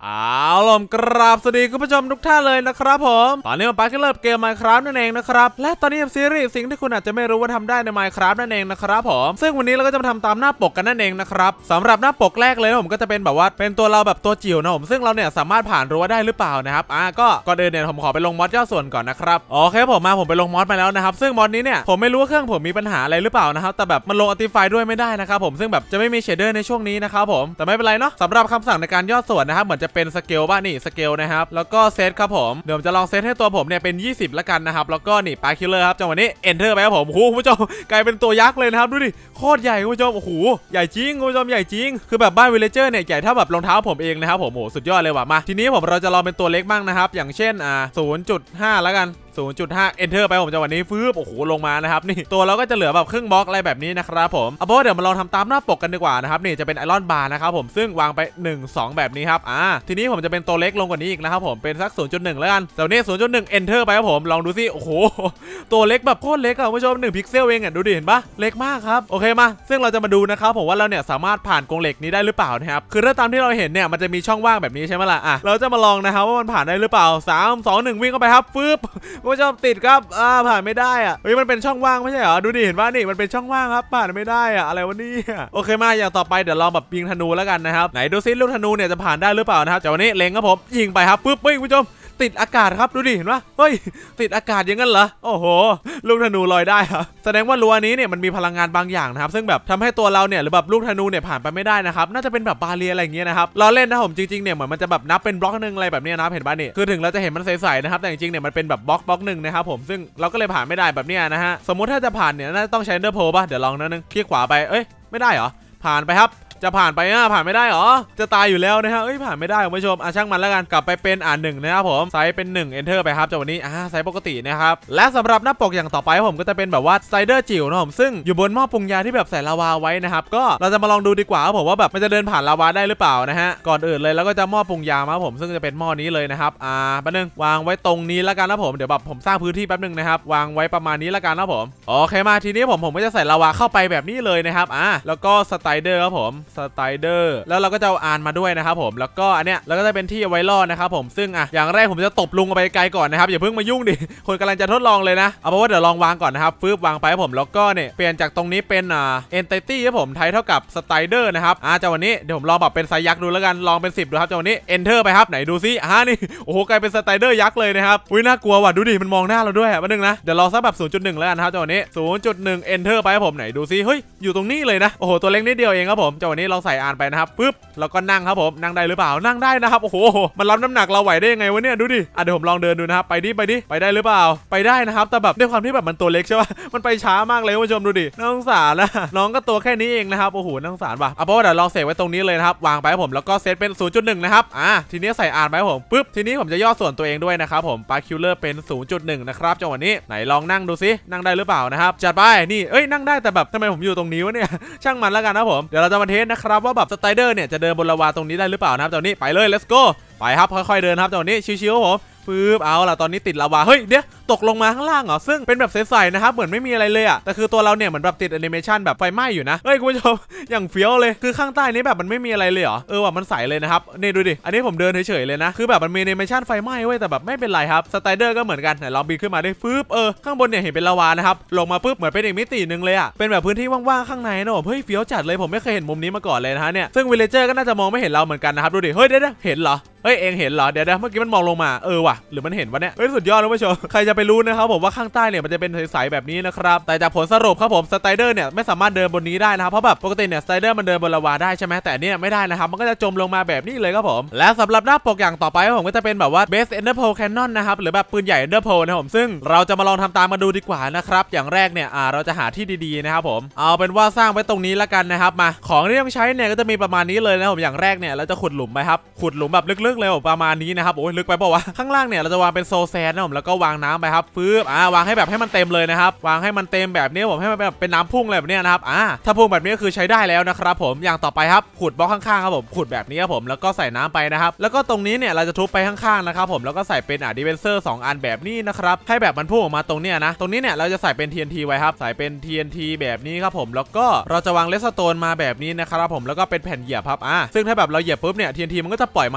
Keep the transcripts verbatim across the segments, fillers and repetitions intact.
เอาล่ะกราบสวัสดีคุณผู้ชมทุกท่านเลยนะครับผมตอนนี้มาไปกันเริ่มเกม Minecraft นั่นเองนะครับและตอนนี้ซีรีส์สิ่งที่คุณอาจจะไม่รู้ว่าทำได้ใน Minecraft นั่นเองนะครับผมซึ่งวันนี้เราก็จะมาทำตามหน้าปกกันนั่นเองนะครับสำหรับหน้าปกแรกเลยผมก็จะเป็นแบบว่าเป็นตัวเราแบบตัวจิ๋วนะผมซึ่งเราเนี่ยสามารถผ่านรั้วได้หรือเปล่านะครับอ่ะก็ก่อนอื่นเนี่ยผมขอไปลงมอดย่อส่วนก่อนนะครับโอเคผมมาผมไปลงมอดมาแล้วนะครับซึ่งมอดนี้เนี่ยผมไม่รู้ว่าเครื่องผมมีปัญหาอะไรหรือเปล่านะครับแต่แบบมันลง Optify ด้วยไม่ได้นะครับผมซึ่งแบบจะไม่มีเชดเดอร์ในช่วงนี้นะครับผมแต่ไม่เป็นไรเนาะสำหรับคำสั่งในการย่อส่วนนะครับเหมือนจะเป็นสเกลบ้างนี่สเกลนะครับแล้วก็เซตครับผมเดี๋ยวผมจะลองเซตให้ตัวผมเนี่ยเป็นยี่สิบละกันนะครับแล้วก็นี่ปาคิลเลอร์ครับจังหวะนี้ Enter ไปครับผมโอ้โหคุณผู้ชมกลายเป็นตัวยักษ์เลยนะครับดูดิโคตรใหญ่คุณผู้ชมโอ้โหใหญ่จริงคุณผู้ชมใหญ่จริงคือแบบบ้านวิลเลเจอร์เนี่ยใหญ่เท่าแบบรองเท้าผมเองนะครับผมโอ้สุดยอดเลยว่ะมาทีนี้ผมเราจะลองเป็นตัวเล็กบ้างนะครับอย่างเช่นอ่า ศูนย์จุดห้า แล้วกันศูนย์จุดห้า Enter ไปผมจังหวะนี้ฟื้นโอ้โหลงมานะครับนี่ตัวเราก็จะเหลือแบบครึ่งบล็อกอะไรแบบนี้นะครับผมเอาเพราะเดี๋ยวมาลองทำตามหน้าปกกันดีกว่านะครับนี่จะเป็นไอรอนบาร์นะครับผมซึ่งวางไปหนึ่ง สองแบบนี้ครับอ่าทีนี้ผมจะเป็นตัวเล็กลงกว่านี้อีกนะครับผมเป็นสัก ศูนย์จุดหนึ่ง แล้วกันแต่นี้ ศูนย์จุดหนึ่ง Enter ไปครับผมลองดูสิโอ้โหตัวเล็กแบบโคตรเล็กอ่ะคุณผู้ชมหนึ่งพิกเซลเองอ่ะดูดิเห็นปะเล็กมากครับโอเคมาซึ่งเราจะมาดูนะครับผมว่าเราเนี่ยสามารถผ่านกรงเหล็กนี้ได้หรือเปล่านะครับคือถ้าตามที่เราเห็นเนี่ยมันจะมีช่องว่างแบบนี้ใช่ไหมล่ะอ่ะเราจะมาลองนะครับว่ามันผ่านได้หรือเปล่าสาม สอง หนึ่งวิ่งเข้าไปครับฟืบคุณผู้ชมติดครับอ่าผ่านไม่ได้อ่ะเฮ้ยมันเป็นช่องว่างไม่ใช่เหรอดูดิเห็นป่ะนี่มันเป็นช่องว่างครับผ่านไม่ได้อ่ะอะไรวะนี่โอเคมาอย่างต่อไปเดี๋ยวลองแบบยิงธนูแล้วกันนะครับไหนดูซิลูกธนูเนี่ยจะผ่านได้หรือเปล่านะครับจากวันนี้เล็งครับผมยิงไปครับปึ๊บเฮ้ยคุณผู้ชมติดอากาศครับดูดิเห็นปะเฮ้ยติดอากาศอย่างนั้นเหรอโอ้โหลูกธนูลอยได้ครับแสดงว่ารั้วนี้เนี่ยมันมีพลังงานบางอย่างนะครับซึ่งแบบทำให้ตัวเราเนี่ยหรือแบบลูกธนูเนี่ยผ่านไปไม่ได้นะครับน่าจะเป็นแบบบาเรียอะไรอย่างเงี้ยนะครับเราเล่นนะผมจริงๆเนี่ยเหมือนมันจะแบบนับเป็นบล็อกนึงอะไรแบบนี้นะเห็นป่ะนี่คือถึงเราจะเห็นมันใสๆนะครับแต่จริงๆเนี่ยมันเป็นแบบบล็อกบล็อกนึงนะครับผมซึ่งเราก็เลยผ่านไม่ได้แบบนี้นะฮะสมมุติถ้าจะผ่านเนี่ยน่าจะต้องใช้เดอร์โพป่ะเดี๋ยวลองนิดนึงคลิกขวาไปเอ้ยไม่ได้เหรอผ่านไปครับจะผ่านไปอ่ะผ่านไม่ได้หรอจะตายอยู่แล้วนะฮะเอ้ยผ่านไม่ได้คุณผู้ชมอ่ะช่างมันแล้วกันกลับไปเป็นอ่านหนึ่งนะครับผมไซส์เป็นหนึ่ง Enter ไปครับจากวันนี้อ่าไซส์ปกตินะครับและสำหรับหน้าปกอย่างต่อไปผมก็จะเป็นแบบว่าสไลเดอร์จิ๋วนะผมซึ่งอยู่บนหม้อปรุงยาที่แบบใส่ลาวาไว้นะครับก็เราจะมาลองดูดีกว่าผมว่าแบบมันจะเดินผ่านลาวาได้หรือเปล่านะฮะก่อนอื่นเลยแล้วก็จะหม้อปรุงยามาผมซึ่งจะเป็นหม้อนี้เลยนะครับอ่าแป๊บนึงวางไว้ตรงนี้แล้วกันนะผมเดี๋ยวแบบผมสร้างพื้นที่แป๊บนึงนะครับวางไว้ประมาณนี้แล้วกันนะผมโอเคมาทีนี้ผมผมก็จะใส่ลาวาเข้าไปแบบนี้เลยนะครับอ่าแล้วก็สไลเดอร์ครับผมสไลเดอร์แล้วเราก็จะเอาอ่านมาด้วยนะครับผมแล้วก็อันเนี้ยเราก็จะเป็นที่เอาไว้ล่อนะครับผมซึ่งอ่ะอย่างแรกผมจะตบลุงไปไกลก่อนนะครับอย่าเพิ่งมายุ่งดิคนกำลังจะทดลองเลยนะเอาเพราะว่าเดี๋ยวลองวางก่อนนะครับฟืบวางไปผมแล้วก็เนี่ยเปลี่ยนจากตรงนี้เป็นอ่า entity ครับผมไทยเท่ากับสไตรเดอร์นะครับอ่าจากวันนี้เดี๋ยวผมลองแบบเป็นไซยักษ์ดูแล้วกันลองเป็นสิบดูครับจากวันนี้ enter ไปครับไหนดูซิอ่านี่โอ้โหกลายเป็นสไตรเดอร์ยักษ์เลยนะครับอุ้ยน่ากลัวว่ะดูดิมันมองหน้าเราด้วยอ่ะมาหนึ่งนะเดี๋ยวลองสักแบบ ศูนย์จุดหนึ่ง แล้วกันครับจากวันนี้ ศูนย์จุดหนึ่ง enter ไปครับผมไหนดูซิเฮ้ยอยู่ตรงนี้เลยนะโอ้โหตัวเล็กนิดเดียวเองครับผมจากวันนี้เราใส่อ่านไปนะครับปึ๊บแล้วก็นั่งครับผมนั่งได้หรือเปล่านั่งได้นะครับโอ้โหมันรับน้ำหนักเราไหวได้ยังไงวะเนี่ยดูดิอ่ะเดี๋ยวผมลองเดินดูนะครับไปดิไปดิไปได้หรือเปล่าไปได้นะครับแต่แบบด้วยความที่แบบมันตัวเล็กใช่ป่ะมันไปช้ามากเลยคุณผู้ชมดูดิน่าสงสารนะน้องก็ตัวแค่นี้เองนะครับโอ้โหน่าสงสารว่ะเอาเพราะว่าเดี๋ยวลองเสกไว้ตรงนี้เลยนะครับวางไปผมแล้วก็เซตเป็น ศูนย์จุดหนึ่ง นะครับอ่ะทีนี้ใส่อ่านไปผมปึ๊บทีนี้ผมจะย่อส่วนตัวเองด้วยนะครับผมปาคิลเลอร์เป็น ศูนย์จุดหนึ่ง นะครับจังหวะนี้ไหนลองนั่งดูซินั่งได้หรือเปล่านะครับจัดไปนี่เอ้ยนั่งได้แต่แบบทำไมผมอยู่ตรงนี้วะเนี่ยช่างมันแล้วกันนะผมเดี๋ยวเราจะมาเทสนะครับว่าแบบสไตรเดอร์เนี่ยจะเดินบนลาวาตรงนี้ได้หรือเปล่านะครับตอนนี้ไปเลย let's go ไปครับค่อยๆเดินครับตอนนี้ชิวๆผมปึ๊บเอาล่ะตอนนี้ติดลาวาเฮ้ยเดี๋ยวตกลงมาข้างล่างเหรอซึ่งเป็นแบบใสๆนะครับเหมือนไม่มีอะไรเลยอ่ะแต่คือตัวเราเนี่ยเหมือนแบบติดแอนิเมชันแบบไฟไหม้อยู่นะเฮ้ยคุณผู้ชมอย่างเฟี้ยวเลยคือข้างใต้นี้แบบมันไม่มีอะไรเลยเหรอเออว่ามันใสเลยนะครับนี่ดูดิอันนี้ผมเดินเฉยๆเลยนะคือแบบมันมีแอนิเมชันไฟไหม้เว้ยแต่แบบไม่เป็นไรครับสไตรเดอร์ก็เหมือนกันไหนลองบินขึ้นมาได้ปึ๊บเออข้างบนเนี่ยเห็นเป็นลาวานะครับลงมาปึ๊บเหมือนเป็นอีกมิตินึงเลยอ่ะเป็นแบบพื้นที่ว่างๆข้างในนะผมเฮ้ยเฟี้ยวจัดเลยผมไม่เคยเห็นมุมนี้มาก่อนเลยนะฮะเนี่ยซึ่งวิลเลเจอร์ก็น่าจะมองไม่เห็นเราเหมือนกันนะครับดูดิเฮ้ยเดี๋ยวเห็นเหรอเฮ้ยเองเห็นเหรอเดี๋ยวเมื่อกี้มันมองลงมาเออว่ะหรือมันเห็นวะเนี่ยเฮ้ยสุดยอดเลยผู้ชมใครจะไปรู้นะครับผมว่าข้างใต้เนี่ยมันจะเป็นใสๆแบบนี้นะครับแต่จากผลสรุปครับผมสไตรเดอร์เนี่ยไม่สามารถเดินบนนี้ได้นะครับเพราะแบบปกติเนี่ยสไตรเดอร์มันเดินบนลาวาได้ใช่ไหมแต่เนี่ยไม่ได้นะครับมันก็จะจมลงมาแบบนี้เลยครับผมและสำหรับหน้าปกอย่างต่อไปผมก็จะเป็นแบบว่า Base Ender Pearl Cannon นะครับหรือแบบปืนใหญ่ Ender Pearl นะผมซึ่งเราจะมาลองทำตามมาดูดีกว่านะครับอย่างแรกเนี่ยอ่าเราจะหาที่ดีๆนะครับผมเอาเป็นว่าสร้างไว้ตรงนี้ละกันนะครับมาของที่ต้องใช้เนี่ยก็จะมีประมาณนี้เลยนะผมอย่างแรกเนี่ยเราจะขุดหลุมไปครับขุดหลุมแบบลึกๆเลยประมาณนี้นะครับโอ้ยลึกไปเปล่าวะข้างล่างเนี่ยเราจะวางเป็นโซแซนนะผมแล้วก็วางน้ำไปครับฟื้นอ่าวางให้แบบให้มันเต็มเลยนะครับวางให้มันเต็มแบบนี้ผมให้มันแบบเป็นน้ำพุ่งแบบนี้นะครับอ่าถ้าพุ่งแบบนี้ก็คือใช้ได้แล้วนะครับผมอย่างต่อไปครับขุดบล็อกข้างๆครับผมขุดแบบนี้ครับผมแล้วก็ใส่น้ำไปนะครับแล้วก็ตรงนี้เนี่ยเราจะทุบไปข้างๆนะครับผมแล้วก็ใส่เป็นอ่ะดิเวนเซอร์สองอันแบบนี้นะครับให้แบบมันพุ่งออกมาตรงเนี้ยนะตรงนี้เนี่ยเราจะใส่เป็น ที เอ็น ที ไว้ครับใส่เป็น ที เอ็น ที แบบนี้ครับผมแล้วก็เราจะวางเลสโตนมาแบบนี้นะครับผมแล้วก็เป็นแผ่นเหยียบครับอ่าซึ่งถ้าแบบเราเหยียบปุ๊บเนี่ย ที เอ็น ที มันก็จะปล่อยมาตรงนี้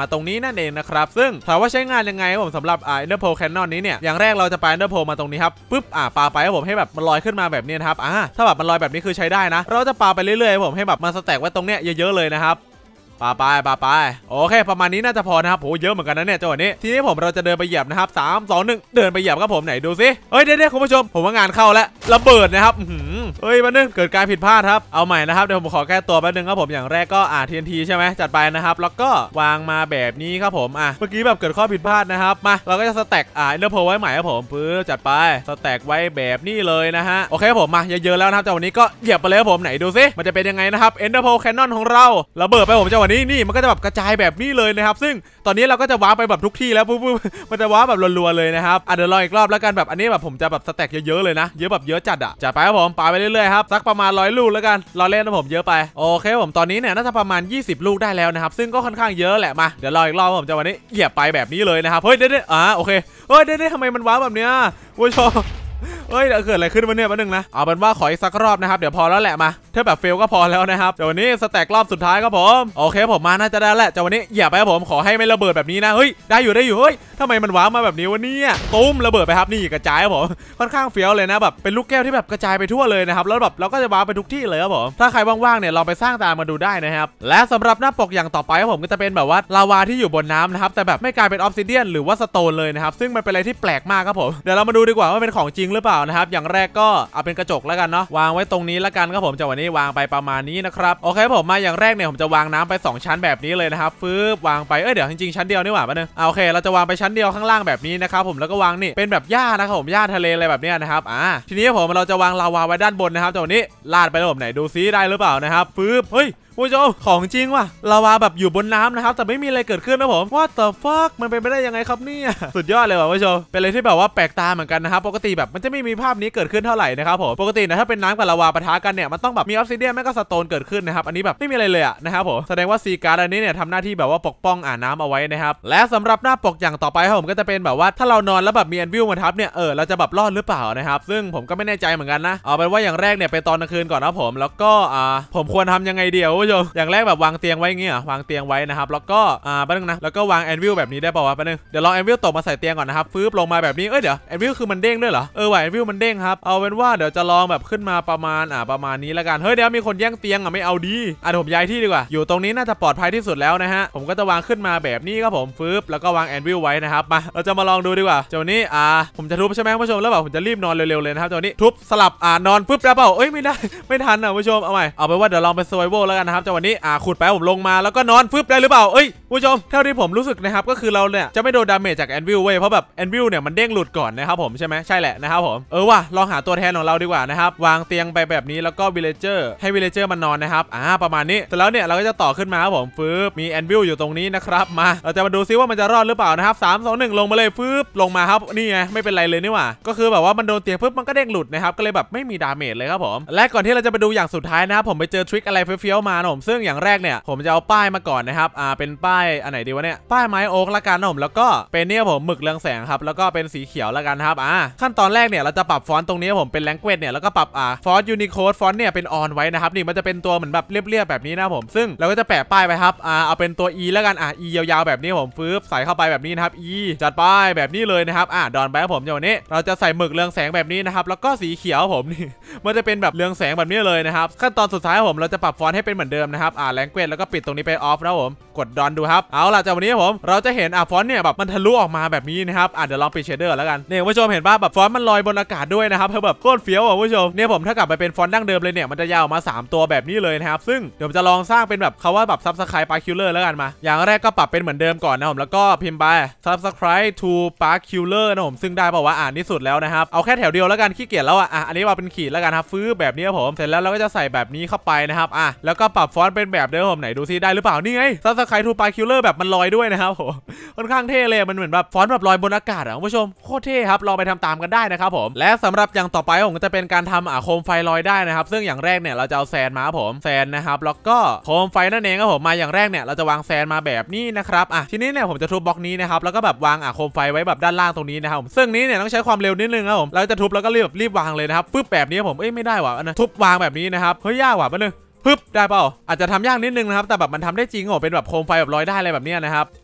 นั่นเองนะครับซึ่งถามว่าใช้งานยังไงผมสำหรับอ่า Ender Pearl Cannon นี้เนี่ยอย่างแรกเราจะปา Ender Pearl มาตรงนี้ครับปุ๊บอ่าปาไปให้ผมให้แบบมันลอยขึ้นมาแบบนี้นะครับอ่าถ้าแบบมันลอยแบบนี้คือใช้ได้นะเราจะปาไปเรื่อยๆผมให้แบบมาสแต็กไว้ตรงเนี้ยเยอะๆเลยนะครับปาไปปาไปโอเคประมาณนี้น่าจะพอนะครับโหเยอะเหมือนกันนะเนี่ยจังหวะนี้ทีนี้ผมเราจะเดินไปเหยียบนะครับสาม สอง หนึ่งเดินไปเหยียบครับผมไหนดูสิเฮ้ยเด็ดๆคุณผู้ชมผมว่างานเข้าแล้วระเบิดนะครับเฮ้ยแป๊บนึงเกิดการผิดพลาดครับเอาใหม่นะครับเดี๋ยวผมขอแก้ตัวแป๊บนึงครับผมอย่างแรกก็อ่า ที เอ็น ที ใช่ไหมจัดไปนะครับแล้วก็วางมาแบบนี้ครับผมอ่ะเมื่อกี้แบบเกิดข้อผิดพลาดนะครับมาเราก็จะสแต็กอ่า Ender Pearl ไว้ใหม่ครับผมปื้อจัดไปสแต็กไว้แบบนี้เลยนะฮะโอเคผมมาเยอะๆแล้วนะครับจังหวะนี้ก็เหยียบไปเลยครับผมไหนดูสิมันจะเป็นยังไงนะครับ Ender Pearl Cannon ของเราระเบิดไปผมจังหวะนี้นี่มันก็จะแบบกระจายแบบนี้เลยนะครับซึ่งตอนนี้เราก็จะว้าไปแบบทุกที่แล้วปุ๊บมันจะว้าแบบรัวๆเลยนะครับอ่ะเดี๋ยวรออีกรอบแล้วกันแบบอันนี้แบบผมจะแบบสแต็กเยอะๆเลยนะเยอะแบบเยอะจัดอ่ะจัดไปครับผมปาไปเรื่อยๆครับสักประมาณร้อยลูกแล้วกันรอเล่นนะผมเยอะไปโอเคผมตอนนี้เนี่ยน่าจะประมาณยี่สิบลูกได้แล้วนะครับซึ่งก็ค่อนข้างเยอะแหละมาเดี๋ยวรออีกรอบผมจะวันนี้เหยียบไปแบบนี้เลยนะครับเฮ้ยเด้ๆอ่าโอเคเฮ้ยเด้ๆทำไมมันว้าแบบเนี้ยผู้ชมเฮ้ยเกิดอะไรขึ้นมาเนี่ยมาหนึ่งนะเอาเป็นว่าขออีกสักรอบนะครับเดี๋ยวพอแล้วแหละมาถ้าแบบเฟลก็พอแล้วนะครับเดี๋ยววันนี้สแต็กรอบสุดท้ายครับผมโอเคผมมาน่าจะได้แหละเดี๋ยววันนี้อย่าไปครับผมขอให้ไม่ระเบิดแบบนี้นะเฮ้ยได้อยู่ได้อยู่เฮ้ยทำไมมันว้ามาแบบนี้วะเนี่ยตุ้มระเบิดไปครับนี่กระจายครับผมค่อนข้างเฟี้ยวเลยนะแบบเป็นลูกแก้วที่แบบกระจายไปทั่วเลยนะครับแล้วแบบเราก็จะว้าไปทุกที่เลยครับผมถ้าใครว่างๆเนี่ยลองไปสร้างตามมาดูได้นะครับและสำหรับหน้าปกอย่างต่อไปครับผมก็จะเป็นแบบว่าลาวาที่อยู่บนน้ำนะครับแต่แบบไม่กลายเป็นออฟซิเดียนหรือว่าสโตนเลยนะครับซึ่งมันเป็นอะไรที่แปลกมากครับผมเดี๋ยวเรามาดูดีกว่าว่าเป็นของจริงหรือเปล่านะครับอย่างแรกก็เอาเป็นกระจกแล้วกันเนาะวางไว้ตรงนี้แล้วกันครับผมจังหวะนี้วางไปประมาณนี้นะครับโอเคผมมาอย่างแรกเนี่ยผมจะวางน้ำไปสองชั้นแบบนี้เลยนะครับฟื้นวางไปเอ้ยเดี๋ยวจริงๆชั้นเดียวนี่หว่าป่ะเนี่ยโอเคเราจะวางไปชั้นเดียวข้างล่างแบบนี้นะครับผมแล้วก็วางนี่เป็นแบบหญ้านะครับผมหญ้าทะเลอะไรแบบนี้นะครับอ่าทีนี้ผมเราจะวางลาวาไว้ด้านบนนะครับจังหวะนี้ลาดไปแล้วผมไหนดูซิได้หรือเปล่านะครับฟื้นเฮ้ยผู้ชมของจริงว่ะลาวาแบบอยู่บนน้ำนะครับแต่ไม่มีอะไรเกิดขึ้นนะผม What the fuck มันเป็นไปได้ยังไงครับเนี่ยสุดยอดเลยว่ะผู้ชมเป็นอะไรที่แบบว่าแปลกตาเหมือนกันนะครับปกติแบบมันจะไม่มีภาพนี้เกิดขึ้นเท่าไหร่นะครับผมปกตินะถ้าเป็นน้ำกับลาวาปะทะกันเนี่ยมันต้องแบบมีออฟซิเดียนแม่ก็สโตนเกิดขึ้นนะครับอันนี้แบบไม่มีอะไรเลยอะนะครับผมแสดงว่าซีการ์ดอันนี้เนี่ยทำหน้าที่แบบว่าปกป้องอ่าน้ำเอาไว้นะครับและสำหรับหน้าปกอย่างต่อไปครับผมก็จะเป็นแบบว่าถ้าเรานอนแล้วแบบมีแอนวิลมาทับเนี่ยเออเราจะแบบรอดหรือเปล่านะครับซึ่งผมก็ไม่แน่ใจเหมือนกันนะเอาเป็นว่าอย่างแรกเนี่ยไปตอนกลางคืนก่อนนะผมแล้วก็อ่าผมควรทำยังไงเดียวผู้ชมอย่างแรกแบบวางเตียงไว้เงี้ยวางเตียงไว้นะครับแล้วก็อ่าแป๊บนึงนะแล้วก็วางแอนวิลแบบนี้ได้ป่าววะแป๊บนึงเดี๋ยวลองแอนวิลตกมาใส่เตียงก่อนนะครับฟื้นลงมาแบบนี้เอ้ยเดี๋ยวแอนวิลคือมันเด้งด้วยเหรอเออว่ะแอนวิลมันเด้งครับเอาเป็นว่าเดี๋ยวจะลองแบบขึ้นมาประมาณอ่าประมาณนี้แล้วกันเฮ้ยเดี๋ยวมีคนแย่งเตียงอ่ะไม่เอาดีอ่ะผมย้ายที่ดีกว่าอยู่ตรงนี้น่าจะปลอดภัยที่สุดแล้วนะฮะผมก็จะวางขึ้นมาแบบนี้ครับผมฟื้นแล้วก็วางแอนวิลไว้นะครับมาเราจะมาลองดูดีกว่าเจ้านี้อ่าผมจะทุบใช่ไหมผู้ชมแล้วแบบผมจะรีบนอนเร็วๆเลยนะครับเจ้านี้ทุบสลับอ่านอนปุ๊บแล้วเปล่าเอ้ยไม่ได้ไม่ทันอ่ะผู้ชมเอาใหม่เอาไปว่าเดี๋ยวลองไปเซอร์ไวโวแล้วกันนะครับเจ้าวันนี้อ่าขุดไปผมลงมาแล้วก็นอนฟึบได้หรือเปล่าเอ้ยผู้ชมเท่าที่ผมรู้สึกนะครับก็คือเราเนี่ยจะไม่โดนดาเมจจากแอนวิลเว้ยเพราะแบบแอนวิลเนี่ยมันเด้งหลุดก่อนนะครับผมใช่ไหมใช่แหละนะครับผมเออว่ะลองหาตัวแทนของเราดีกว่านะครับวางเตียงไปแบบนี้แล้วก็วิลเลเจอร์ให้วิลเลเจอร์มันนอนนะครับอ่าประมาณนี้เสร็จแล้วเนี่ยเราก็จะต่อขึ้นมาครับผมฟึบมีแอนวิลอยู่ตรงนี้นะครับมาเราจะมาดูซิว่ามันจะรอดหรือเปล่านะครับสาม สอง หนึ่งลงมาเลยฟึบลงมาครับนี่ไงไม่เป็นไรเลยนี่หว่าก็คือแบบว่ามันโดนเตียงปุ๊บมันก็เด้งหลุดนะครับก็เลยแบบไม่มีดาเมจเลยครับผมและก่อนที่เราจะไปดูอย่างสุดท้ายนะครับผมไปเจอทริคอะไรเฟี้ยวๆมาผมซึ่งอย่างแรกเนี่ยผมจะเอาป้ายมาก่อนนะครับอ่าเป็นป้ายอันไหนดีวะเนี่ยป้ายไม้โอ๊กละกันนะผมแล้วก็เป็นเนี่ยผมหมึกเรืองแสงครับแล้วก็เป็นสีเขียวละกันครับอ่าขั้นตอนแรกเนี่ยเราจะปรับฟอนต์ตรงนี้ผมเป็นแลงเกจเนี่ยแล้วก็ปรับอ่าฟอนต์ยูนิโคดฟอนต์เนี่ยเป็นออนไว้นะครับนี่มันจะเป็นตัวเหมือนแบบเรียบๆแบบนี้นะผมซึ่งเราก็จะแปะป้ายไปครับอ่าเอาเป็นตัว E แล้วกันอ่า E ยาวๆแบบนี้ผมฟื้นใส่เข้าไปแบบนี้นะครับ E จัดป้ายแบบนี้เลยนะครับอ่าดอนไปครับผมอย่างนี้เราจะใส่หมึกเรืองแสงแบบนี้นะครับแล้วก็สีเขียวผมนี่มันจะเป็นแบบเรืองแสงแบบนี้เลยนะครับขั้นตอนสุดท้ายผมเราจะปรับฟอนต์ให้เป็นเหมือนเดิมนะครับอ่าแลงเกจแล้วก็ปิดตรงนี้ไปออฟนะผมกดดอนดูครับเอาล่ะจากวันนี้ผมเราจะเห็นอ่ะฟอนต์เนี่ยแบบมันทะลุออกมาแบบนี้นะครับอ่ะเดี๋ยวลองปิดเชดเดอร์แล้วกันเนี่ยผู้ชมเห็นป่ะแบบฟอนต์มันลอยบนอากาศด้วยนะครับเธอแบบโคตรเฟี้ยวอ่ะผู้ชมเนี่ยผมถ้ากลับไปเป็นฟอนต์ดั้งเดิมเลยเนี่ยมันจะยาวมาสามตัวแบบนี้เลยนะครับซึ่งเดี๋ยวจะลองสร้างเป็นแบบเขาว่าแบบซับสไครป์ปาร์คิลเลอร์แล้วกันมาอย่างแรกก็ปรับเป็นเหมือนเดิมก่อนนะผมแล้วก็พิมพ์ไปซับสไครป์ทูปาร์คิลเลอร์นะผมซึ่งได้บอกว่าอ่านที่สุดแล้วนะครับเอาแค่แถวเดียวแล้วกันขี้เกียจแล้วอ่ะอ่ะอันนี้มาเป็นขีดแล้วกันครับฟื้นแบบนี้ผมเสร็จแล้วเราก็จะใส่แบบนี้เข้าไปนะครับอ่ะแล้วก็ปรับฟอนต์เป็นแบบเดิมผมไหนดูซิได้หรือเปล่านี่ไงซับสไครป์ทูปาร์คิลเลอร์แบบมันลอยด้วยนะครับผมค่อนข้างเท่เลยมันเหมือนแบบฟอนต์แบบลอยบนอากาศอ่ะคุณผู้ชมโคตรเท่ครับลองไปทำตามกันได้นะครับผมและสำหรับอย่างต่อไปผมก็จะเป็นการทำอ่ะโคมไฟลอยได้นะครับซึ่งอย่างแรกเนี่ยเราจะเอาแซนมาผมแซนนะครับแล้วก็โคมไฟนั่นเองครับผมมาอย่างแรกเนี่ยเราจะวางแซนมาแบบนี้นะครับอ่ะทีนี้เนี่ยผมจะทุบบล็อกนี้นะครับแล้วก็แบบวางอ่ะโคมไฟไว้แบบด้านล่างตรงนี้นะครับซึ่งนี้เนี่ยต้องใช้ความเร็วนิดนึงครับผมเราจะทุบแล้วก็รีบรีบวางเลยนะครับปึ๊บแบบนี้ผมเอ้ยไม่ได้ว่ะนะทุบวางแบบนี้นะครับเฮ้ยยากว่ะแป๊บนึงปึ๊บได้เปล่าอาจจะทำยากนิดนึงนะครับแต่แบบมันทำได้จริงโอ้เป็นแบบโคมไฟแบบลอยได้อะไรแบบนี้นะครับ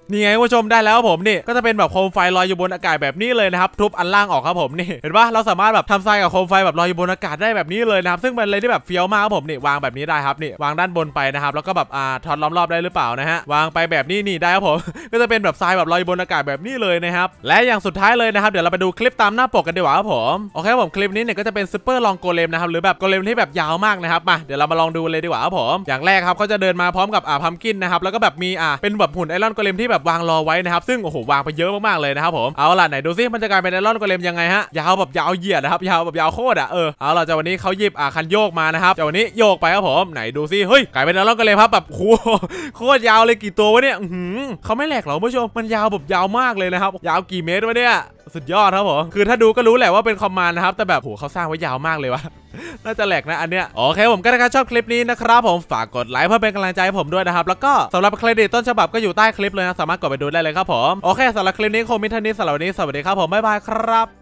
นี่ไงผู้ชมได้แล้วผมนี่ก็จะเป็นแบบโคมไฟลอยอยู่บนอากาศแบบนี้เลยนะครับทุบอันล่างออกครับผมนี่เห็นปะเราสามารถแบบทำทรายกับโคมไฟแบบลอยอยู่บนอากาศได้แบบนี้เลยนะครับซึ่งเป็นอะไรที่แบบเฟี้ยวมากครับผมนี่วางแบบนี้ได้ครับนี่วางด้านบนไปนะครับแล้วก็แบบอ่าทอดล้อมรอบได้หรือเปล่านะฮะวางไปแบบนี้นี่ได้ครับผม ก็จะเป็นแบบทรายแบบลอยบนอากาศแบบนี้เลยนะครับและอย่างสุดท้ายเลยนะครับเดี๋ยวเราไปดูคลิปตามหน้าปกกันดีกว่าครับผมโอเคผมคลิปนี้เนี่ยก็จะเป็นซูเปอร์ลองโกเลมนะครับหรือแบบโกเลมที่แบบยาวมากนะครับมาเดี๋ยวเรามาลองดูเลยดีกว่าครับผมอย่างแรกครับเขาจะเดินมาพร้อมกับอ่าพัมกินนะครับแล้วก็แบบมีอ่าเป็นแบบหุ่นไอรอนโกเลมที่แบบวางรอไว้นะครับซึ่งโอ้โหวางไปเยอะมากๆเลยนะครับผมเอาล่ะไหนดูซิมันจะกลายเป็นไอรอนโกเลมยังไงฮะยาวแบบยาวเหยียดนะครับยาวแบบยาวโคตรอ่ะเออเอาล่ะจากวันนี้เขาหยิบอ่าคันโยกมานะครับจากวันนี้โยกไปครับผมไหนดูซิเฮ้ยกลายเป็นไอรอนโกเลมครับแบบโอ้โคตรยาวเลยกี่ตัววะเนี่ยอือเขาไม่แหลกหรอผู้ชมมันยาวแบบยาวมากเลยนะครับยาวกี่เมตรวะเนี่ยสุดยอดครับผมคือถ้าดูก็รู้แหละว่าเป็นคอมมานด์นะครับแต่แบบโหเขาสร้างไว้ยาวมากเลยวะน่าจะแหลกนะอันเนี้ยโอเคผมก็ถ้าชอบคลิปนี้นะครับผมฝากกดไลค์เพื่อเป็นกำลังใจให้ผมด้วยนะครับแล้วก็สำหรับเครดิตต้นฉบับก็อยู่ใต้คลิปเลยนะสามารถกดไปดูได้เลยครับผมโอเคสำหรับคลิปนี้คงมีเท่านี้สำหรับวันนี้สวัสดีครับผมบ๊ายบายครับ